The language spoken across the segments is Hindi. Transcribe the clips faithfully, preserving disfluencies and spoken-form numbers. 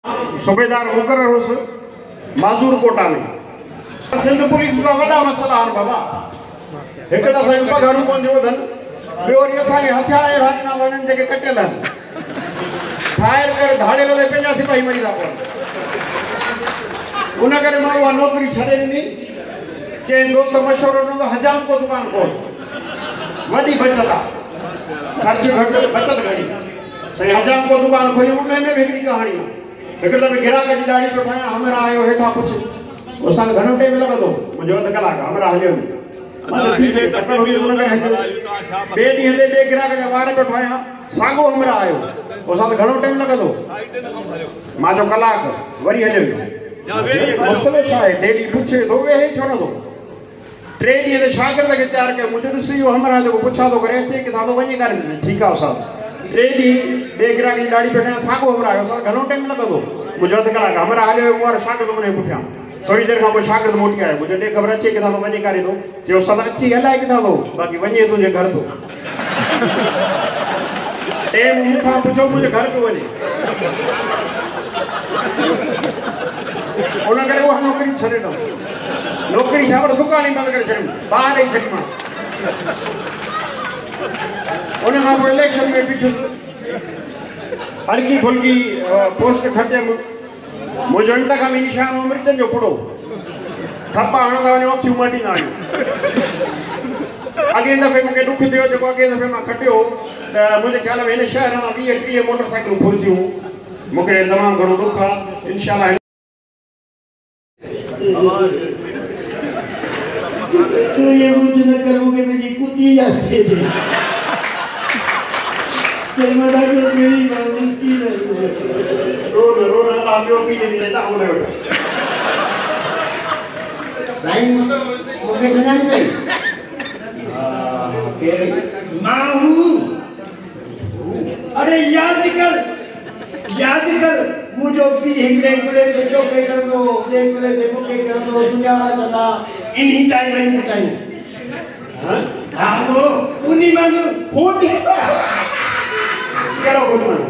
सूबेदार मुकर्रर हुस माजूर कोटा में सिंध पुलिस का वड़ा मसला आन बाबा एक त साईं पगारू कोन जो धन बियो री असां हथियार अहिड़ा ॾिना वञनि जेके कटियल आहिनि फायर करे धाड़े लॻे पंहिंजा सिपाही मरी था पवनि उन करे मां उहा नौकिरी छॾे ॾिनी कंहिं दोस्त मशवरो ॾिनो त हजाम को दुकान खोल वॾी बचत आहे ख़र्च घटि बचत घणी साईं हजाम को दुकान खोली उन में बि हिकिड़ी कहाणी आहे हिकु दफ़े ग्राहक जी ॾाढी पियो ठाहियां हमरा आयो हेठां पुछ उस्ताद घणो टाइम लॻंदो मुंहिंजो अधु कलाक हमरा हलियो ॿिए ॾींहं ते ॿिए ग्राहक जा वार पियो ठाहियां साॻियो हमरा आयो उस्ताद घणो टाइम लॻंदो मां चयो कलाक वरी हलियो मसइलो छा आहे डेली पुछे थो वेहे छो नथो टे ॾींहं ते शागिर्द खे तयारु कयो मुंहिंजो ॾिसी वियो हमरा जेको पुछा थो करे अचे किथां थो वञी करे ठीकु आहे उस्ताद टे ॾींहं ॿिए ग्राहक जी ॾाढी पियो ठाहियां साॻियो हमरा आयो उस्ताद घणो टाइम लॻंदो मुंहिंजो अधु कलाक हमरा हलियो वार शागिर्द उन पुठियां थोड़ी देर खां पोइ शागिर्द मोटी आयो मुंहिंजो ॾे ख़बर अचे किथां थो वञी करे थो चयो उस्ताद अची हलाए किथां थो बाक़ी वञे तुंहिंजे घर थो टे मूंखां पुछो मुंहिंजे घर पियो वञे उन करे उहा नौकिरी छॾे ॾिनो नौकिरी छा वटि दुकान ई बंदि करे छॾियमि ॿाहिरि ई छॾी मां उन खां पोइ इलेक्शन में बीठुसि हल्की फुल्की पोस्ट खटियमि मुंहिंजो इंतखाबी निशान हो मिर्चनि जो पुड़ो थप्पा हणंदा वञो अखियूं मटींदा वञो अॻे दफ़े मूंखे ॾुख थियो जेको अॻे दफ़े मां खटियो त मुंहिंजे ख़्याल में हिन शहर मां वीह टीह मोटरसाइकिलूं फुरिजियूं मूंखे तमामु घणो ॾुख आहे इनशाला तू ये मुझे न करोगे मुझे कुत्ती जाती है तेरा जो मेरी मां मुश्किल है रो रो ना आबियो भी नहीं लेता हूं रे साईं मुझे सुना नहीं हां के मां हूं अरे याद कर याद कर मुझे भी हिकड़े कुले के जो के कर दो ले कुले के के कर दो दुनिया वाला चला इन्हीं टाइम में टाइम हां हां वो उन्हीं मानो होती है केरो कोन मानो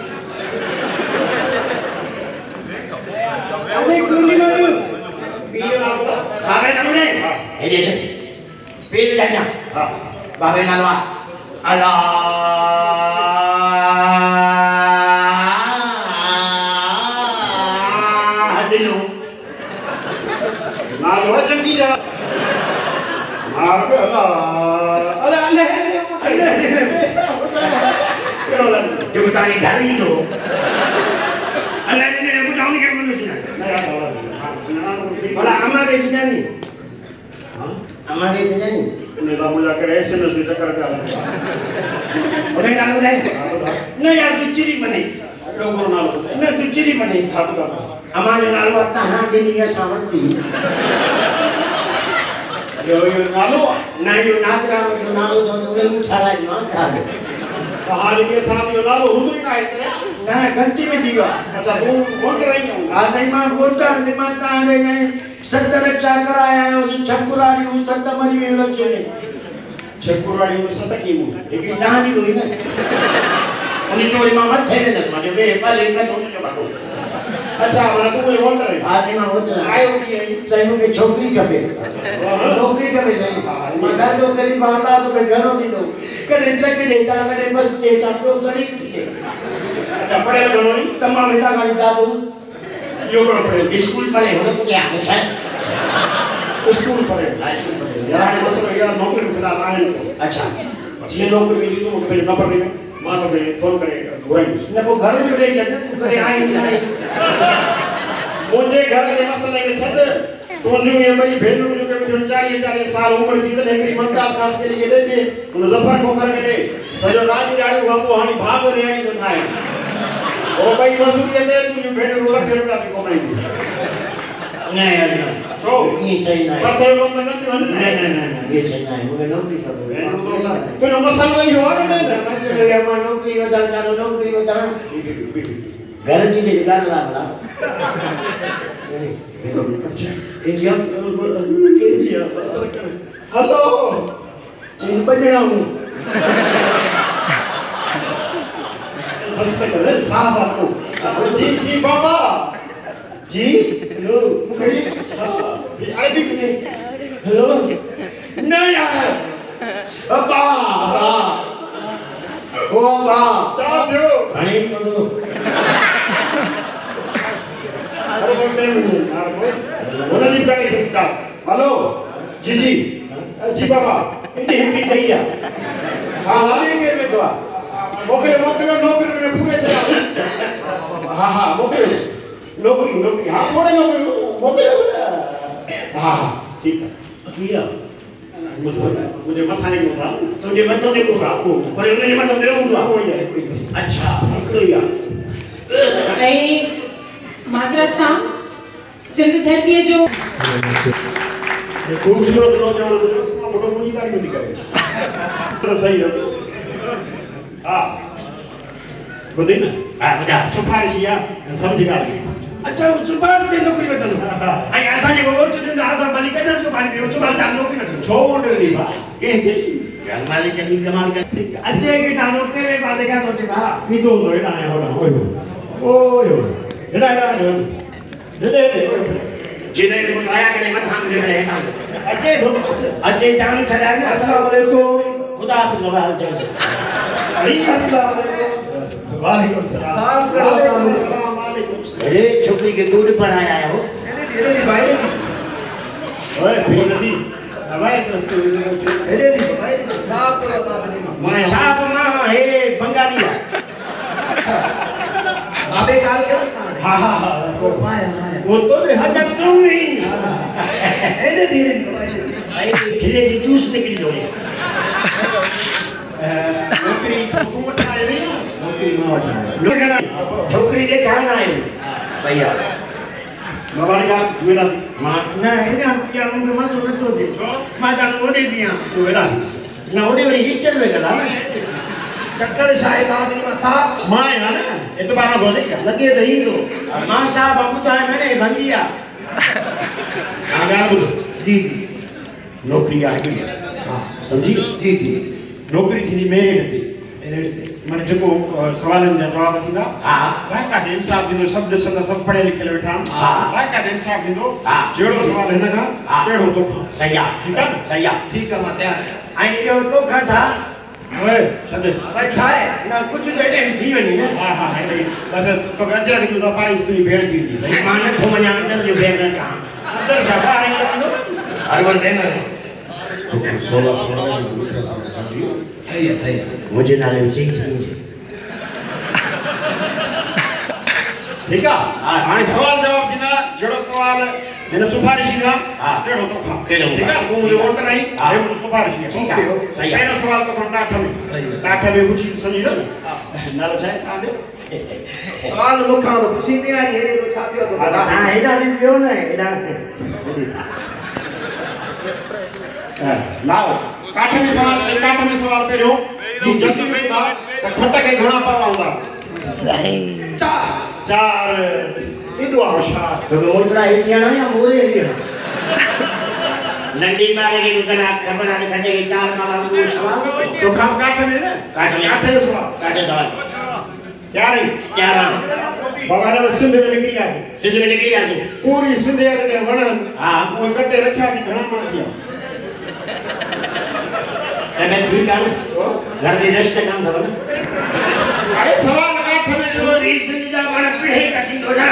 अरे कोनी मानो पीर नालो बाबे नालो ने हे जे पीर जाना हां बाबे नालो अल्लाह दिलो नालो चंगी जा मार पे अल्लाह अरे अल्लाह केरो लन जो तारी घर ही तो अल्लाह ने बुझाऊं के मन सुना भला अम्मा के सुनानी हां अम्मा के सुनानी उन्हें तो मुझे करे एसएमएस से चक्कर का उन्हें नाम नहीं नहीं यार तू चिरी बने लोगों नालो नहीं तू चिरी बने था बता अम्मा ने नालो आता हां के लिए सावंती यो यो नालो ना यो नागरा जो नालो तो उन्हें उठाला ना था कहानी के साथ यो नालो हुंदो ना इतना ना गलती में दिया अच्छा तू बोल रही हूं आ नहीं मां बोलता नहीं मां ता नहीं सत्तर चाकर आया है उस छकुराड़ी उस सत्तर मरी में लगे ने छकुराड़ी उस सत्तर की वो एक कहानी हुई ना उन्हें चोरी मां मत थे ना माने वे पहले का तो जो बातो अच्छा मां तू बोल बोल रही आज मां होत आयो की सही मुके छोकरी कबे नौकरी कबे सही मां दा जो करी बांधा तो के घरो दी दो कने ट्रक देता कने बस देता तो सही थी अच्छा पढ़े घणो तमाम हिता गाड़ी दा दो यो करो पढ़े स्कूल पढ़े हो तो क्या कुछ है स्कूल पढ़े हाई स्कूल पढ़े यार मसलो यार नौकरी मिला आने अच्छा जी नौकरी मिली तो मुझे पहले नंबर दे मां तो फोन करे घुराई न वो घर जो दे जने तू करे आई नहीं मुझे घर के मसले के छड़ तो न्यू ये भाई भेलू जो के मुझे चालीस चालीस साल उम्र थी तो एक मंदा खास के लिए दे दे उन जफर को कर के तो जो राजी राड़ी हुआ वो हानी भाग रे आई तो ना ओ भाई मजदूरी दे तू भेलू रोला के रुपया भी कमाई नहीं यार तो नहीं सही नहीं पर तो मैं नहीं नहीं नहीं ये सही नहीं मुझे नौकरी करो तो मसला ही हो ना मैं ये मैं नौकरी बता करो नौकरी बता घर की ले गाल ला ला ए जी के जी हेलो जी बजना हूं बस कर साहब आपको जी जी बाबा जी हेलो मुखर्जी हां आई भी नहीं हेलो नहीं यार बाबा बाबा ओ बाबा चाह दो घणी को दो अरे बोलते हैं यार बोला जी गाड़ी सकता हेलो जी जी जी बाबा इतनी हिंदी चाहिए हाँ हाँ लेंगे मैं तो मोकरे मोकरे नौकरी में पूरे चला हाँ हाँ मोकरे नौकरी नौकरी हाँ थोड़े नौकरी मोकरे हाँ हाँ ठीक है किया मुझे मुझे मत आने को कहा तुझे मत आने को कहा पर उन्होंने मत दे दूंगा कोई है कोई अच्छा निकलो यार नहीं माजरत साहब सिंध धरती है जो ये खूबसूरत नौजवान मुझे उसका मोटा मुझे कारी नहीं करे तो सही है हाँ बोली ना हाँ बता सुपारिश या समझ गया अच्छा सुपारिश की नौकरी में तो आई ऐसा नहीं बोलो तो ना आजा मालिक का जो मालिक है सुपारिश की नौकरी में तो छोड़ ली बा के जे गल मालिक की कमाल का ठीक है अच्छे की नानो के बात क्या सोचे बा ये तो लोए ना है होला ओयो ओयो एड़ा एड़ा दे दे जिन्हें कुछ आया करे मत हम दे रहे हैं अच्छे अच्छे जान चला ना अस्सलाम वालेकुम खुदा हाफिज बाबा हाल चाल अरे अस्सलाम वालेकुम वालेकुम सलाम अस्सलाम वालेकुम अरे छोकरी के दूध पर आया है वो धीरे धीरे भाई ओए फिर नदी भाई धीरे धीरे भाई साहब को मैं साहब मां हे बंगाली बाबे काल के हां हां हां वो माया माया वो तो ने अच्छा तू ही धीरे धीरे भाई धीरे धीरे जूस निकल जोड़े नौकरी तू उठाए नहीं नौकरी में उठाए छोकरी दे ध्यान आए सही है बाबा ने कहा मेरा मां ना है ना क्या मुझे मत सोच तो दे मां जान वो दे दिया तो मेरा ना वो दे मेरी हिट चल गया ना चक्कर शायद आदमी में साहब मां है ना ये तो बाबा बोले क्या लगे रही तो मां साहब बाबू तो है मैंने भंगिया आगा बोलो जी जी नौकरी आ गई हां समझी जी जी नौकरी थी मेरे थी मेरे मैंने जो सवालन जा जवाब थींदा हां भाई का दिन साहब दिनो शब्द शब्द सब पढ़े लिखे बैठा हां भाई का दिन साहब दिनो जेड़ो सवाल है ना तेड़ो तो सही है ठीक है सही है ठीक है मैं तैयार है आई यो तो खा था ओए छदे भाई छाए ना कुछ देने थी वनी ना हां हां है बस तो गजरा की तो पारी इतनी भेड़ थी थी सही माने को मने अंदर जो भेड़ का अंदर जा बाहर निकल दो हर वन देना सोलह सोलह सही है सही है मुझे नाले जी जी ठीक है हां सवाल जवाब दिना जड़ो सवाल मैंने सुपारी सीधा हां तेड़ो तो खा तेड़ो ठीक है तू मुझे वोट नहीं है मुझे सुपारी सीधा ठीक है सही है पहला सवाल तो कंटा ठमे सही है काठा में कुछ समझी दो नाल चाहे खा दे सवाल मुखा तो सीधे आ ये तो छाती तो हां एडा लियो ना एडा लाओ काठे में सवाल से काठे में सवाल पे रहो जी जल्दी में था तो खट्टा के घणा पावांगा चार चार इदो आशा तो मोटरा हिटिया ना या मोरे लिया नंदी मारे की दुकान खबर आने खजे के चार का बाबू सवाल तो काम काठे में ना काठे में काठे सवाल काठे सवाल क्या रे क्या बाबा ने सिंध में निकली आ सिंध में निकली आ पूरी सिंध के वणन हां वो कट्टे रखया की घणा मार दिया मैं ठीक है घर के रिश्ते काम था ना अरे सवाल काठ में जो रीसन जा बड़ा पढ़े का ठीक हो जा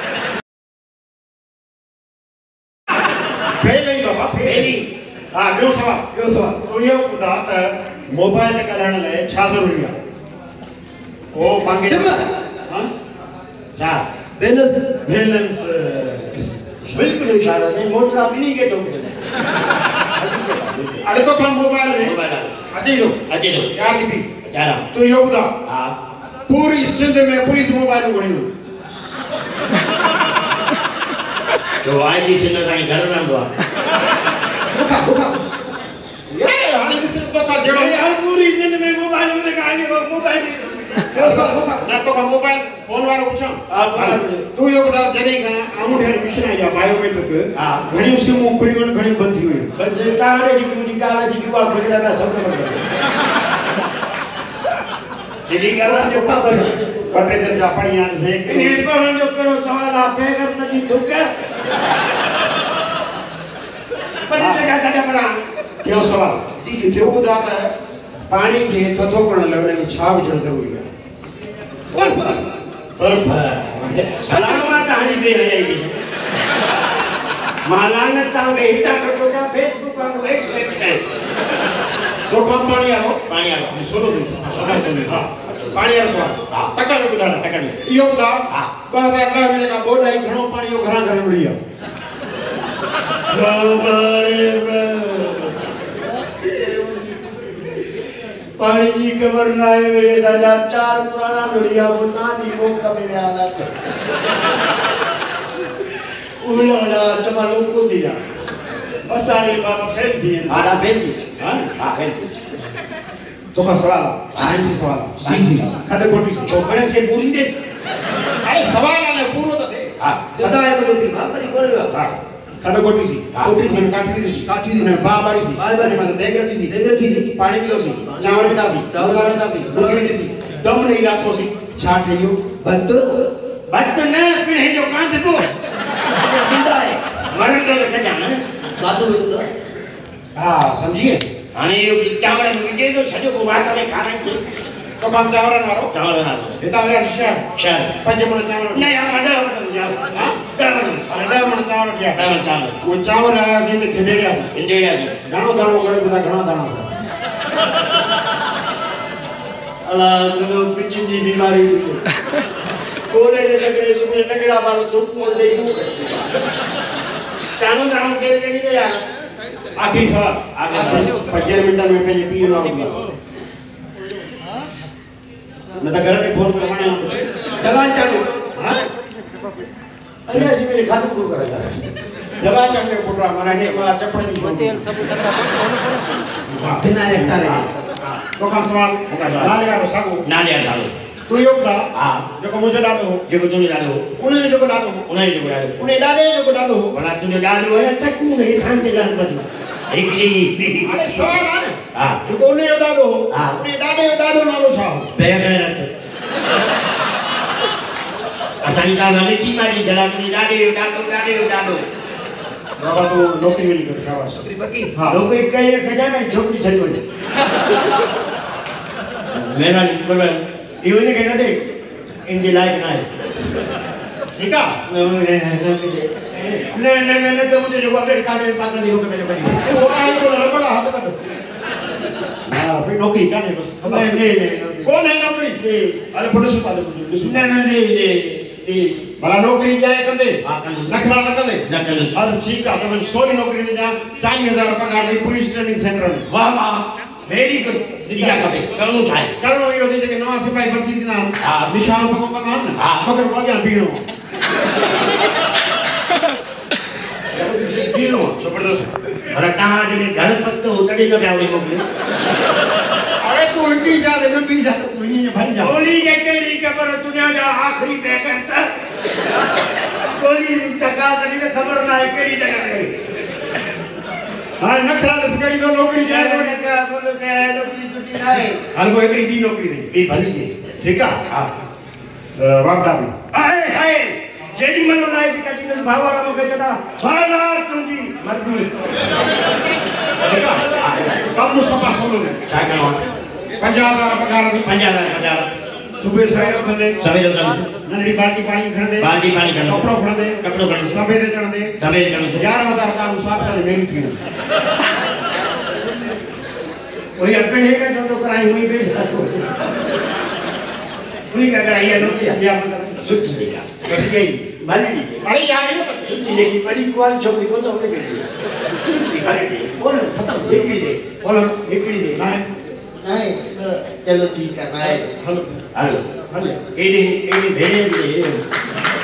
पहले ही बाबा पहले हां जो सवाल जो सवाल तो ये बात मोबाइल का करण ले छा जरूरी है ओ मांगे हां क्या बैलेंस बैलेंस बिल्कुल इशारा नहीं मोटरा भी नहीं के तो अरे तो काम मोबाइल में मोबाइल अजय लो अजय लो यार दी चारा तो यो बता हां पूरी सिंध में पुलिस मोबाइल घणी तो आज ही सिंध का घर ना दो बुका बुका ये हाल सिंध का जड़ो यार पूरी सिंध में मोबाइल ने कहा ये मोबाइल ना तो का मोबाइल फोन वाला पूछा तू यो बता जने का आमुठे मिशन आ जा बायोमेट्रिक हां घणी उसे मुखरी वन घणी बंद थी हुई बस काले जी मुझे काले जी दुआ खजरा का सब सिधी ॻाल्हि जो ख़बर ॿ टे दिन जा पढ़ी आहिनि से इन पढ़ण जो कहिड़ो सवाल आहे बेगर नदी थुक पर जगह छॾे पढ़ा ॿियो सवाल जी जी ॿियो ॿुधा त पाणी खे थधो करण लाइ हुन में छा विझणु ज़रूरी आहे बर्फ सलाम कहाणी दे रही है मालान तांगे हिता कटो जा फेसबुक वांगुरु एक सेकंड तो कम पाणी आयो पाणी वारो सोलो दिन सदा दिन हां पाणी वारो सवाल हां तकड़ में ॿुधा तकड़ में इहो ॿुधा हा ॿ हज़ार ॾह में जेका बोड आई घणो पाणी हो घणा घर मिली आहे पाणी जी ख़बर न आहे वे दादा चार पुराना दुनिया वो ना दी वो कमे में आला उला चमा लोको दिया असांजी बाबा फेल थी आड़ा बेंदी हां हां बेंदी तो का सवाल साइंस सवाल साइंस खडे कोटी से छोकरे से पूरी दे अरे सवाल आने पूरो तो दे हां दादा है बोलो भी हां करी बोल हां खडे कोटी सी कोटी सी काटी दी काटी दी बा बारी सी बारी बारी मतलब देख रही सी देख रही सी पानी पिलो सी चावल पिता सी चावल पिता सी रोटी दी सी दम नहीं रातो सी छा ठइयो बत बत न पिणे जो कांध को जिंदा है मरण जो के जाना साधु बिंदु हां समझिए हाने यो चावल में विजय जो सजो को बात में खाना थी तो काम चावल वारो चावल वारो इता मेरा शहर शहर पंज मन चावल नहीं यार मजा यार हां चावल अरे मन चावल क्या चावल चावल वो चावल आया से ते खिंडेड़िया खिंडेड़िया घणो दाणो गणे बुधा घणा दाणा अला तो पिछी दी बीमारी कोले ने लगरे सुने लगड़ा वालो धूप मोड़ दे चानो दाणो के के नहीं यार आखिरी सवाल आगे पंजर मिनट में पहले पी ना होगा न तो घर में फोन करवाने हम जगह चालू हां अरे ऐसे में खातू को करेगा जगह चढ़ने पुटरा मारा ने मा चपड़ नहीं तेल सब तकड़ा हां बिना एकता रहे तो का सवाल नाले वालो सागो नाले चालू तू यो था हां जो मुझे डालो हो जो तुने डालो उन्हें जो डालो हो उन्हें जो डालो उन्हें डाले जो डालो हो भला तूने डालो है टक्कू नहीं थांते जान बदला एकली अरे सवाल है हां जो उन्हें डालो हो हां उन्हें डाले डालो नालो छा हो बेगैरत असानी का नाले की मारी जलाती डाले डालो डाले डालो बाबा तो नौकरी मिली कर शाबाश बाकी हां नौकरी कहीं खजाना छोकरी छड़ी वने मेरा निकल इवन ने कहना दे इनके लायक ना है ठीक है नहीं नहीं नहीं तो मुझे जो अगर काटे में पाता नहीं होगा मैंने बनी वो आई तो रबड़ा हाथ कर हां भाई नौकरी का नहीं बस नहीं नहीं नहीं कौन है नौकरी नहीं अरे पुलिस वाले पुलिस नहीं नहीं नहीं नहीं भला नौकरी जाए कंदे हां कंदे नखरा न कंदे न कंदे अरे ठीक है तो सोनी नौकरी दे जा चालीस हज़ार पगार दे पुलिस ट्रेनिंग सेंटर में वाह वाह वेरी गुड दिया कबे करणो छाए करणो यो दे के नवा सिपाही भर्ती थी ना हां निशान पको पका न हां मगर वगा बीणो बीणो जबरदस्त अरे कहां जे घर पत्तो तड़ी न ब्यावड़ी मोकले अरे तू उल्टी जा दे न बी जा तू नी भरी जा गोली के केड़ी खबर दुनिया जा आखिरी पैकेट तक गोली चका तड़ी ने खबर ना है केड़ी जगह गई हां नखरा दसकरी तो नौकरी जाए तो नखरा बोलो के नौकरी छुट्टी ना है हर को एकड़ी बी नौकरी दे बी भली दे ठीक है हां वापडा भी हाय हाय जेडी मनो नाइ कटी न भावारा मके चदा भाला तुंजी मर्जी कम नु सपा सोलो ने छा करो पंजाब हज़ार पगार दी पंजाब हजार सुबह सवेरे उठंदे सवेरे उठंदे नंढड़ी बाल्टी पानी खणंदे बाल्टी पानी खणंदे कपड़ो खणंदे कपड़ो खणंदे सवेरे चढ़ंदे सवेरे चढ़ंदे ग्यारह हज़ार का अनुसार करे मेरी थी वही अपने है का तो कराई हुई बेच उन्हीं का कराई है नौकरी या मतलब छुट्टी देगा कैसे गई भली अरे यार ये तो छुट्टी लेगी बड़ी कुआल छोकरी को तो हमने कर दिया छुट्टी भली दे बोल खत्म एक भी दे बोलो एक भी दे नहीं नहीं चलो ठीक है भाई hello hello hello ID ID भेज दे